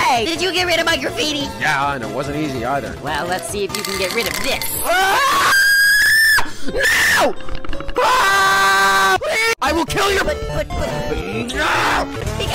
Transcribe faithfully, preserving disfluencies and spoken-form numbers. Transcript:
Hey! Did you get rid of my graffiti? Yeah, and it wasn't easy either. Well, let's see if you can get rid of this. Ah! No! Ah! I will kill your... But, but, but... No! Be